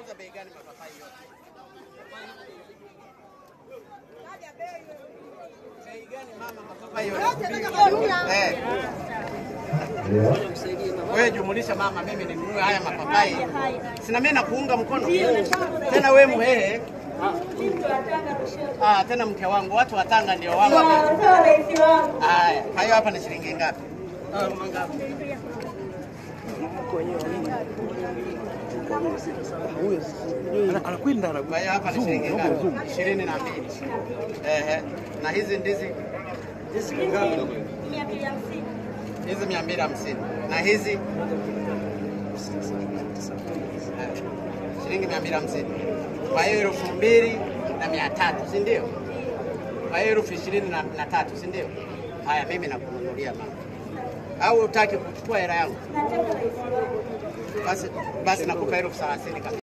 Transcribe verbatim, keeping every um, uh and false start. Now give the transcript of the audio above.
Unauza bei gani mapapai yote? Bei gani mama mapapai yote? Eh. Wewe jumulisha mama, mimi ninunue haya mapapai. Sina mimi na kuunga mkono. Tena wewe Mhehe. Ah, tena mke wangu, watu wa Tanga ndio wangu. Haya, hayo hapa ni shilingi ngapi? Ah, ngapi? Anakwenda anakwenda. Hayo hapa ni shilingi ngapi? ishirini na mbili. Ehe. Na hizi ndizi hizi ngapi? mia mbili hamsini. Hizi mia mbili hamsini. Na hizi shilingi mia mbili hamsini. Kwa hiyo elfu mbili na mia tatu, si ndio? Kwa hiyo elfu ishirini na tatu, si ndio? Haya, mimi nakununulia mama. Au utaki kuchukua hela yangu? Basi basi nakupa elfu thelathini.